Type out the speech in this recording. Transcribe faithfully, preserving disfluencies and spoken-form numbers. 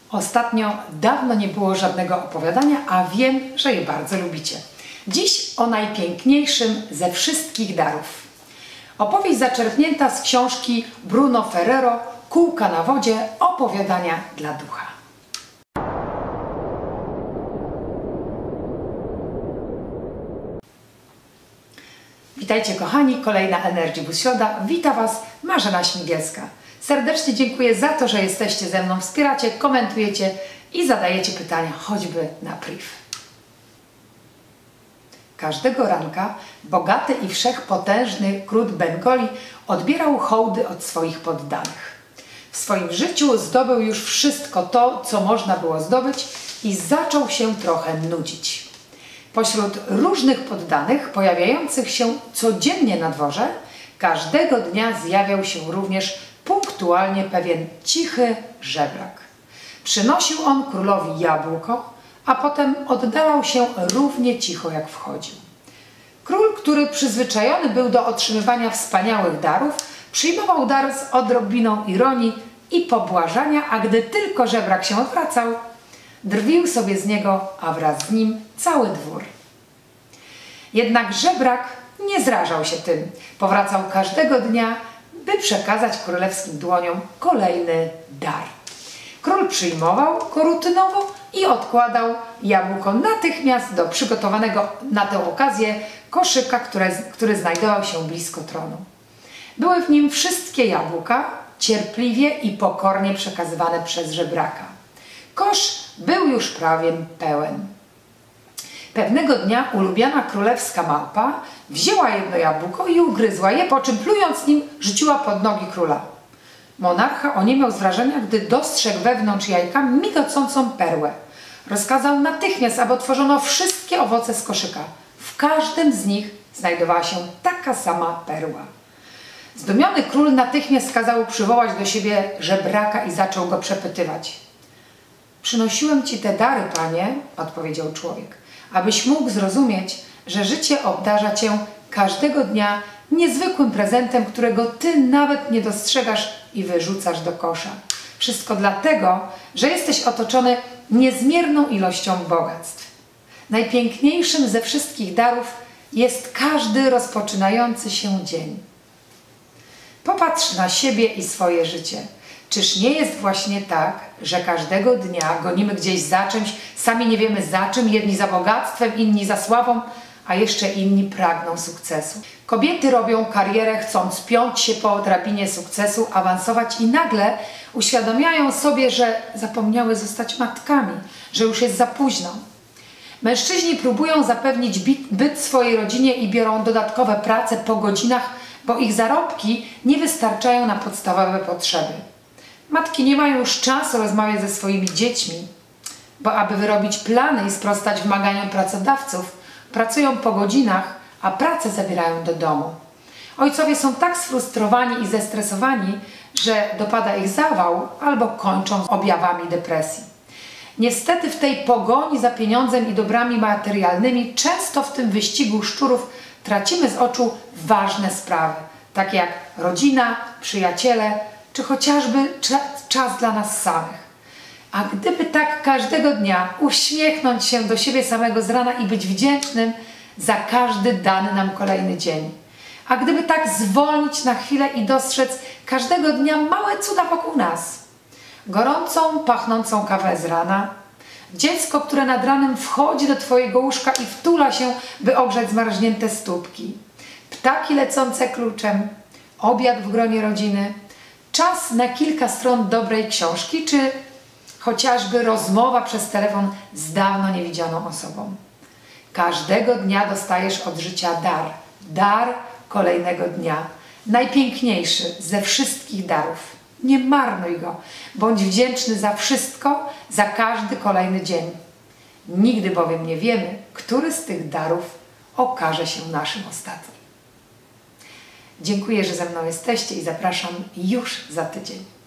Ostatnio dawno nie było żadnego opowiadania, a wiem, że je bardzo lubicie. Dziś o najpiękniejszym ze wszystkich darów. Opowieść zaczerpnięta z książki Bruno Ferrero Kółka na wodzie – opowiadania dla ducha. Witajcie kochani, kolejna Energy Boost Środa. Wita Was Marzena Śmigielska. Serdecznie dziękuję za to, że jesteście ze mną, wspieracie, komentujecie i zadajecie pytania, choćby na priv. Każdego ranka bogaty i wszechpotężny król Bengoli odbierał hołdy od swoich poddanych. W swoim życiu zdobył już wszystko to, co można było zdobyć i zaczął się trochę nudzić. Pośród różnych poddanych pojawiających się codziennie na dworze, każdego dnia zjawiał się również punktualnie pewien cichy żebrak. Przynosił on królowi jabłko, a potem oddalał się równie cicho jak wchodził. Król, który przyzwyczajony był do otrzymywania wspaniałych darów, przyjmował dar z odrobiną ironii i pobłażania, a gdy tylko żebrak się odwracał, drwił sobie z niego, a wraz z nim cały dwór. Jednak żebrak nie zrażał się tym. Powracał każdego dnia, by przekazać królewskim dłoniom kolejny dar. Król przyjmował go rutynowo i odkładał jabłko natychmiast do przygotowanego na tę okazję koszyka, który, który znajdował się blisko tronu. Były w nim wszystkie jabłka, cierpliwie i pokornie przekazywane przez żebraka. Kosz był już prawie pełen. Pewnego dnia ulubiona królewska małpa wzięła jedno jabłko i ugryzła je, po czym plując nim rzuciła pod nogi króla. Monarcha oniemiał z wrażenia, gdy dostrzegł wewnątrz jajka migocącą perłę. Rozkazał natychmiast, aby otworzono wszystkie owoce z koszyka. W każdym z nich znajdowała się taka sama perła. Zdumiony król natychmiast kazał przywołać do siebie żebraka i zaczął go przepytywać. Przynosiłem ci te dary, panie, odpowiedział człowiek, abyś mógł zrozumieć, że życie obdarza cię każdego dnia niezwykłym prezentem, którego ty nawet nie dostrzegasz i wyrzucasz do kosza. Wszystko dlatego, że jesteś otoczony niezmierną ilością bogactw. Najpiękniejszym ze wszystkich darów jest każdy rozpoczynający się dzień. Popatrz na siebie i swoje życie. Czyż nie jest właśnie tak, że każdego dnia gonimy gdzieś za czymś, sami nie wiemy za czym, jedni za bogactwem, inni za sławą, a jeszcze inni pragną sukcesu. Kobiety robią karierę, chcąc piąć się po drabinie sukcesu, awansować i nagle uświadamiają sobie, że zapomniały zostać matkami, że już jest za późno. Mężczyźni próbują zapewnić byt swojej rodzinie i biorą dodatkowe prace po godzinach, bo ich zarobki nie wystarczają na podstawowe potrzeby. Matki nie mają już czasu rozmawiać ze swoimi dziećmi, bo aby wyrobić plany i sprostać wymaganiom pracodawców, pracują po godzinach, a pracę zabierają do domu. Ojcowie są tak sfrustrowani i zestresowani, że dopada ich zawał albo kończą objawami depresji. Niestety w tej pogoni za pieniądzem i dobrami materialnymi, często w tym wyścigu szczurów, tracimy z oczu ważne sprawy, takie jak rodzina, przyjaciele, czy chociażby czas dla nas samych. A gdyby tak każdego dnia uśmiechnąć się do siebie samego z rana i być wdzięcznym za każdy dany nam kolejny dzień. A gdyby tak zwolnić na chwilę i dostrzec każdego dnia małe cuda wokół nas. Gorącą, pachnącą kawę z rana, dziecko, które nad ranem wchodzi do twojego łóżka i wtula się, by ogrzać zmarznięte stópki, ptaki lecące kluczem, obiad w gronie rodziny, czas na kilka stron dobrej książki, czy chociażby rozmowa przez telefon z dawno niewidzianą osobą. Każdego dnia dostajesz od życia dar. Dar kolejnego dnia. Najpiękniejszy ze wszystkich darów. Nie marnuj go. Bądź wdzięczny za wszystko, za każdy kolejny dzień. Nigdy bowiem nie wiemy, który z tych darów okaże się naszym ostatnim. Dziękuję, że ze mną jesteście i zapraszam już za tydzień.